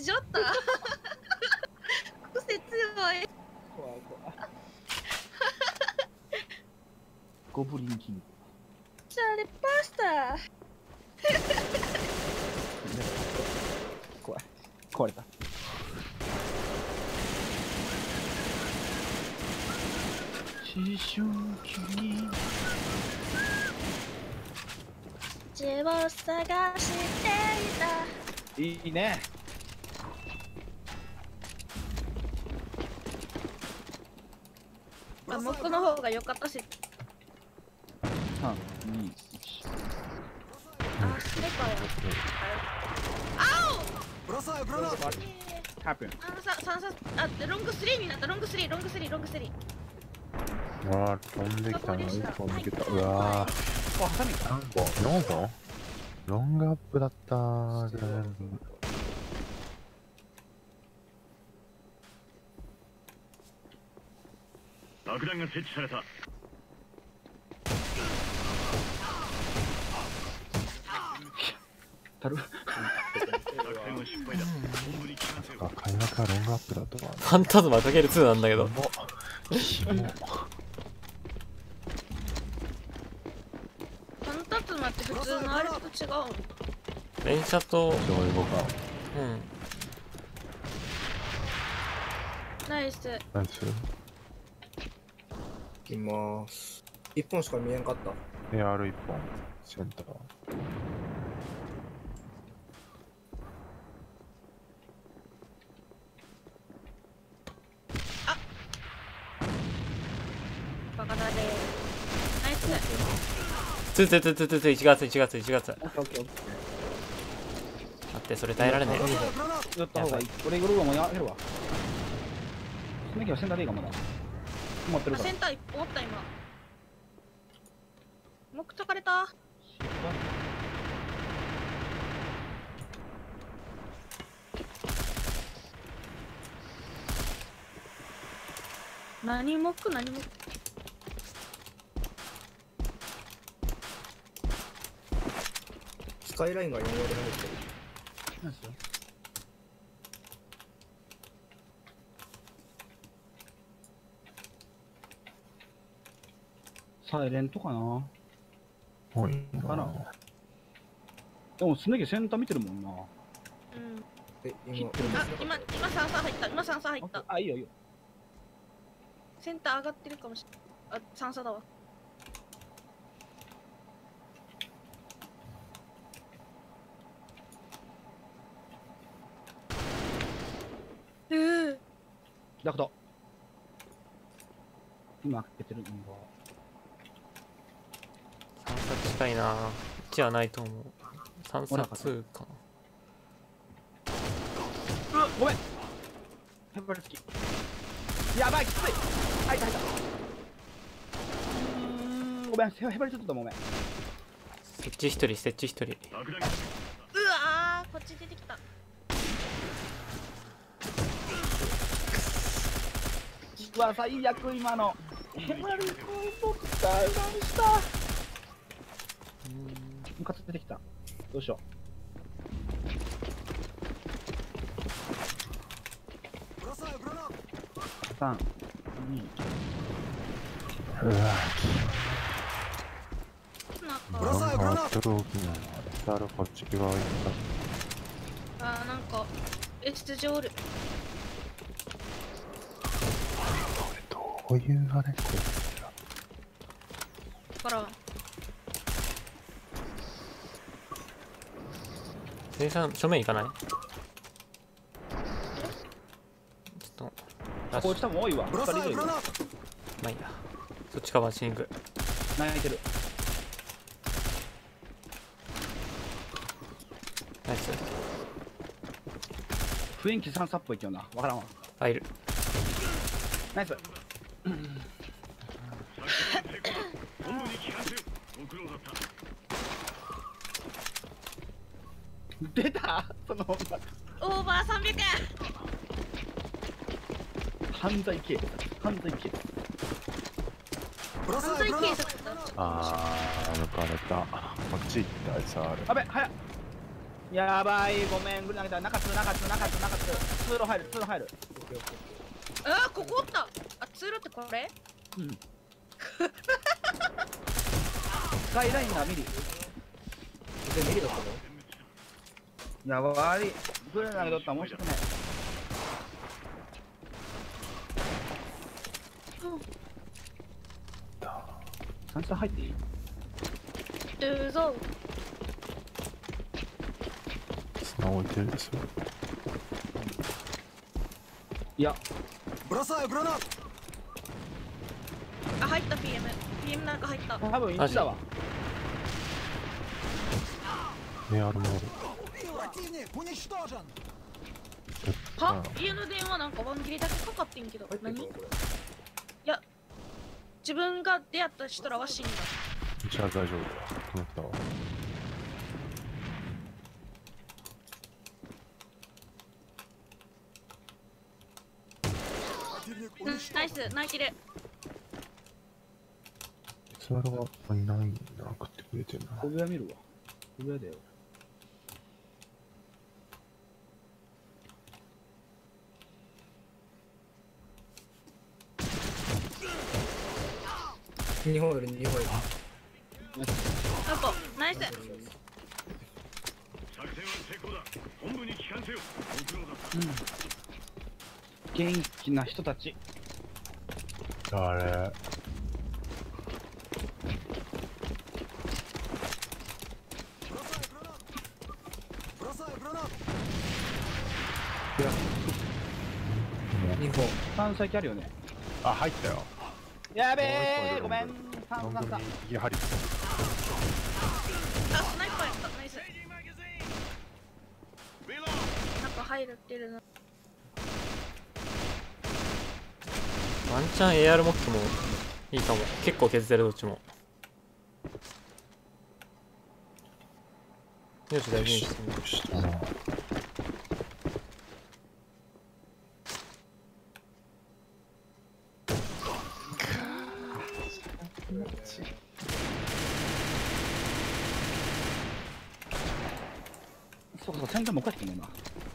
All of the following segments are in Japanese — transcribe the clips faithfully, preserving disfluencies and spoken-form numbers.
ちょっと癖強い。 怖い怖い。ゴブリンキング。 シャレパスタ。 怖い。壊れた。思春期に血を探していた。 いいね。 あ、僕の方が良かったし。 さん、に、いち。 あ、それかよ。あお。 ブラサーブラナー。 ハプン。 あのさ、さんさ、あ、ロングスリーになった。ロングスリー、ロングスリー、ロングスリー。 うわー、飛んできたな。いっぽん抜けた。うわー。 あ、ハサミか。 何本 ?よん 本ロングアップだったー。全部。 爆弾が設置された。 たる。 作戦は失敗だ。本部に帰還せよ。 あ、開幕はロングアップだとは。 ファンタズマかけるツーなんだけど。 キモ。 ファンタズマって普通のあれと違うの？ 連射と、 どういうことか。 うん。 ナイス。 ナイス。 いきまーす。一本しか見えんかった。 エアールいっぽん。センター。 バカだね。ナイス。 ツーツーツーツーツーツーいちがついちがついちがつ。 オッケーオッケーオッケ待って、それ耐えられねえ。 ー。やった方がいい。俺グルーはもうやるわ。スネキはセンターでいいかまだ。止まってるあ、 からセン。ター一本おった今。目解かれた。何目何目。 スカイラインがよん割入ってる。 なんですよ。サイレントかな。 多いかなな。 でもスネキセンター見てるもんな。 うん。 え、今、 あ、今、今三差入った。今三差入った。 あ、いいよいいよ。 センター上がってるかもしれない。あ、三差だわ。うー。 ダクト。今開けてるのが。 さんさ近いな。いちはないと思う。さんさツーか。 うわ、ごめん。ヘバルつき。やばい、きつい。あ、いたいた。ごめん、ヘバルちょっとごめん。 設置一人、設置一人。 爆弾がうわー、こっち出てきた。 うわ、最悪今の。ヘバルコインボックス大乱した。ムカつ出てきた。どうしよブラサーブラナー。 う。さん、に。 うわなんぁ。ロングアか、 ップローキーなの。エスアールこっち側行っあー、なんか、S 字おる。 た。どういうあれこれ。 からん。 生産、正面行かない？ちょっと、ラッシュこっち多分多いわ。 ブラサ二人いるよ。 ーブラナー。 まあいいや。そっちカバーしに行く。 泣いてる。 ナイス。 雰囲気三差っぽいけどな。わからんわ。 あ、いる。 ナイス。 本部に帰還せよ。ご苦労だった。 出たその女。 オーバーさんびゃくえん。 犯罪系。犯罪系。 ブラサ犯ーブラナー。 罪警察だ。 あー、抜かれた。こっち行った、エスアール。 あべ、早っ。 やばい、ごめん、グル投げた。中津、中津、中津、中津。通路入る、通路入る。 オッケーオッケーオッケあー、ここおった。あ、通路ってこれ？ うん。スカイラインがミリ。 ー。でミリだったの？ やばい。グル投げとったら申し訳ない。サンチさん入っていい？ どうぞ。 砂置いてるですよ。 いや、 あ、入った ピーエム。ピーエム なんか入った。 多分いちだわ。 メアルもある。 は？家の電話なんかワン切りだけかかってんけど。何？い入ってるのこれ。 や、自分が出会った人らは死んだ。 じゃあ大丈夫。止まったわ。 うん、ナイス、ナイキル。 スワロがいないな、食ってくれてるな。 小部屋見るわ。小部屋だよ。 日本より日本より。 あと、ナイス。 作戦は成功だ。本部に帰還せよ。ご苦労だった。 元気な人たち。 あれ。 日本。 三歳あるよね。 あ、入ったよ。 やべえ、ごめん。三三三。 やはり。 あ、スナイパーやった。ナイス。なんか入るってるな。 ワンチャン エーアール モックもいいかも。結構削ってるどっちも。よし、大事にしてみる。 したな。 そうかそう、戦闘もおかしくねえな。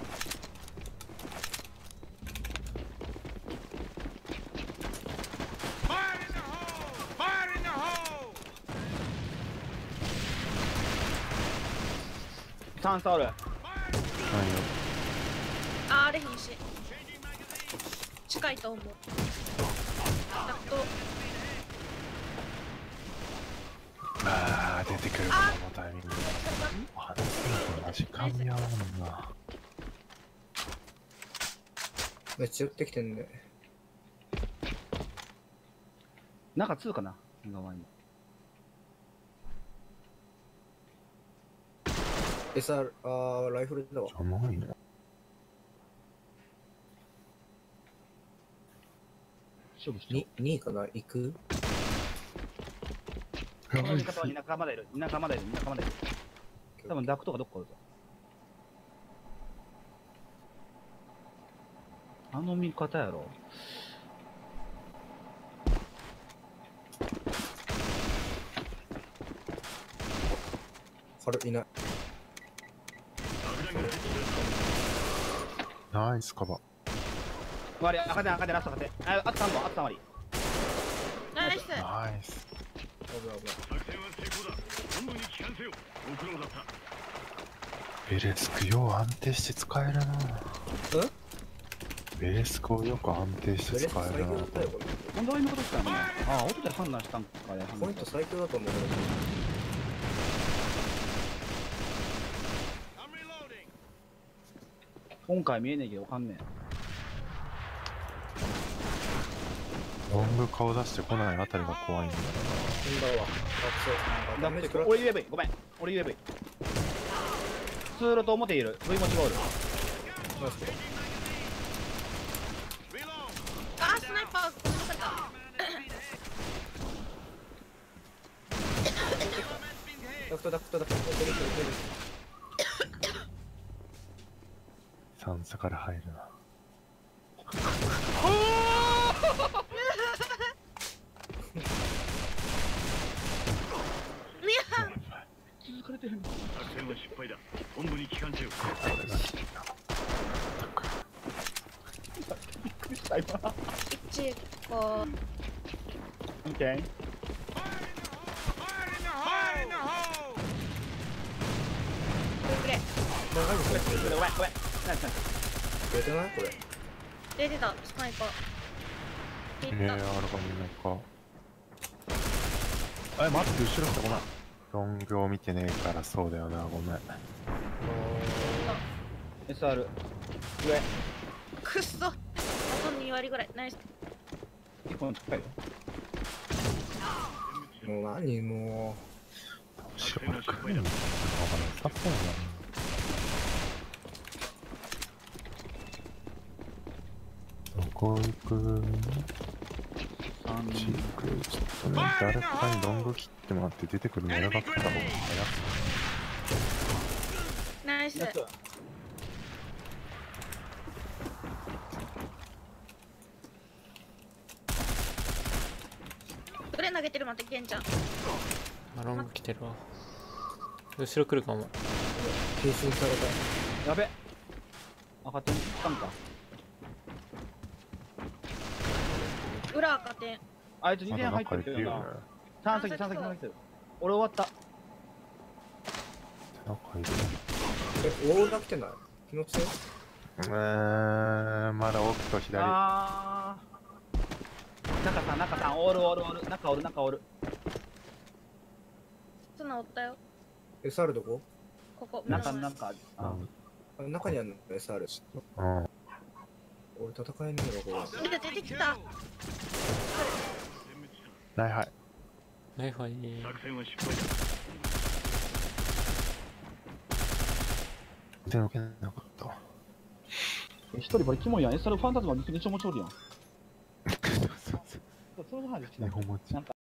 三差ある。 ないよ。 あ、あれ瀕死。近いと思う。ダクト。 あー、出てくるこのタイミング。あ、マジかみ合わんな。 めっちゃ撃ってきてんね。 中ツーかな。側に。 エスアール、あー、ライフルだわ。 じゃないな。 勝負して。 に、にいかな行く？ この味方は田舎までいる。田舎までいる。田舎までいる。多分ダクトがどっかあるぞ。あの味方やろ。 あれ、いない。 ナイスカバー。 終わり、赤点赤点ラスト赤点。あ、あとさん本、あとさん割。 ナイス。 ナイス。 危ない危ない。 作戦は成功だ。本部に帰還せよ。ご苦労だった。 ベレスクよう安定して使えるな。ベレスクをよく安定してベレス最使えるな。 強だったよ、これ。 なんで俺のことしたの？ああ、音で判断したんかね。 ポイント最強だと思う。 今回見えねえけどわかんねえ。 ロング顔出してこないあたりが怖いんだよ飛んだわ。あ、そう。 だって俺 ユーエーブイ、ごめん。俺 ユーエーブイ。通路と表いる。V 持ちゴール。 あ、スナイパー殺された。 ダクトダクトダクト出てくる出てくる。 な。三差から入るな。 いや、 気づかかれてへんの。 作戦は失敗だ。本部に帰還せよ。 びっくりした今。 一個オッケー。 くれ長いですね。 ごめんごめんごめん。ナイスナイス。 出てないこれ。 出てたスナイパーえー、 いったあるかもいないか。え、待って、後ろ来た、ごめん。ロングを見てねえからそうだよな、ごめん。 エスアール。上。 くっそあとに割ぐらいナイス一本近いよ。 もう何も後ろから来るのかな、さそうだな。どこ行く三チーク、ちょっとね、誰かにロング切ってもらって出てくるの選ばった方が早く。 ナイスナイス。 これ投げてるまたケンちゃんあロング来てるわ。後ろ来るかも。 う禁止にされた。 やべ。赤点つかんか。 裏赤点あいつにまてん入ってだ中行ってるよな。 るよね。 三席三席三席。俺終わった。 中いる。 え、オールが来てない気のせい？ うーん、まだ奥と左。 あー。中さん中さんオールオールオール中おる中おる。 ツナおったよエスアール どこ？ ここ中目の前中。 うあんあ中にあるの エスアール。 うん。 俺戦えねえわこれ。 出て出てきたはいはい。 はいはい。 作戦は失敗だ。 全然受けなかったわ。 一人これキモいやん。エスアールファンタズマにちょもちおるやん。 そうそうそう。 その話し日本持ち。 なんか